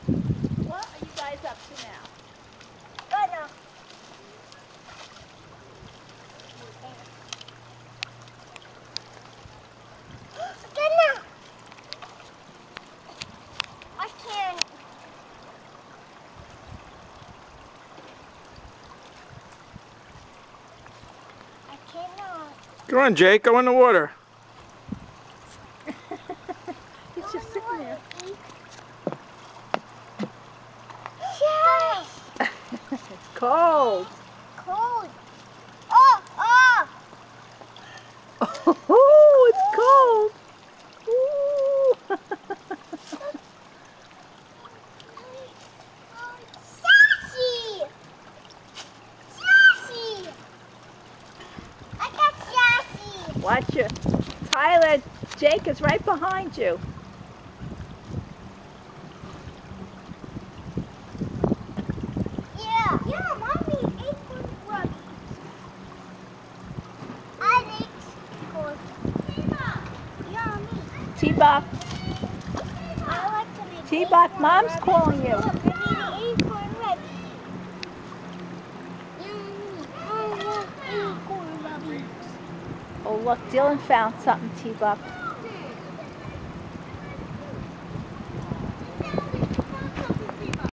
What are you guys up to now? Gonna. Gonna. I can't. I cannot. Go on, Jake. Go in the water. He's just sitting there. Yes. It's cold. Cold. Oh, oh. Oh, it's cold. Ooh. Sassy. Sassy. I got sassy. Watch it. Tyler, Jake is right behind you. Yeah. Yeah, mommy ate one rug. I ate one. Yeah, me. T-Bop. I like to make T-Bop, acorn Mom's rubbies. calling you. Look, I made acorn rubbies. Yummy. I want acorn rubbies. Oh, look, Dylan found something, T-Bop.